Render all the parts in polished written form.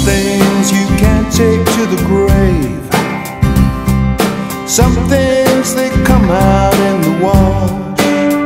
things you can't take to the grave. Some things they come out in the wash.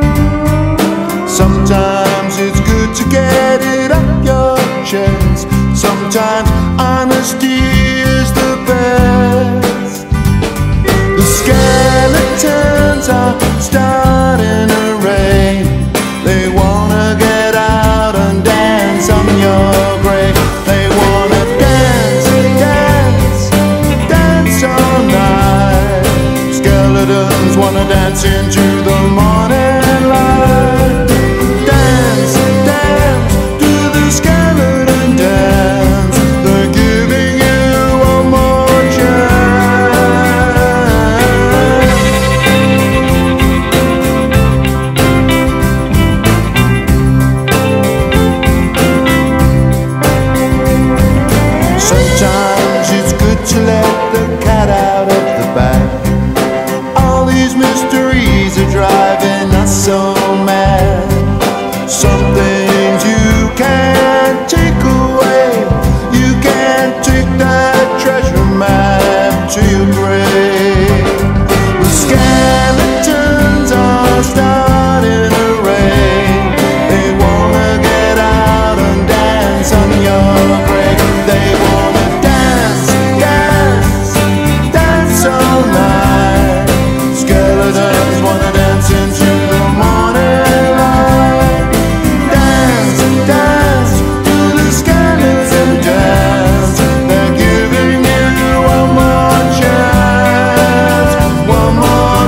Sometimes it's good to get it up your chest. Sometimes honesty is the best. The skeletons are starting to rain. They wanna get out and dance on your grave. They wanna dance, dance, dance all night. Skeletons wanna dance into the morning light. Dance, dance, do the skeleton dance. They're giving you one more chance. Sometimes it's good to let the cat out of the bag. All these mysteries are driving us so mad. Some things you can't take away. You can't take that treasure map to your grave. The skeletons are starting to rain. They wanna get out and dance on your grave. They wanna dance, dance, dance all night. Skeletons wanna dance into the morning light. Dance, dance, do the skeleton dance. They're giving you one more chance, one more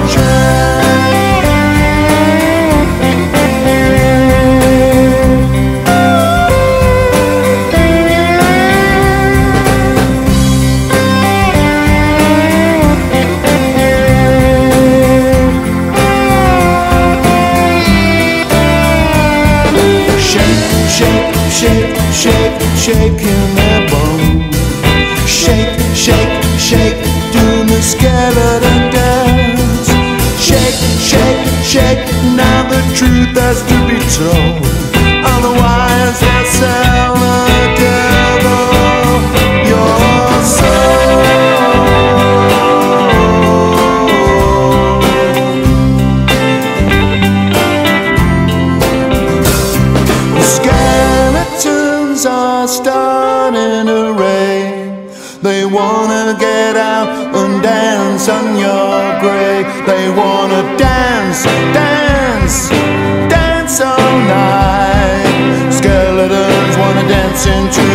shake, shake, shake, shaking their bones. Shake, shake, shake, do the skeleton dance. Shake, shake, shake, now the truth has to be told. Otherwise they'll sell the devil your soul. Skeletons are starting to rain. They wanna get out and dance on your grave. They wanna dance, dance, dance all night. Skeletons wanna dance into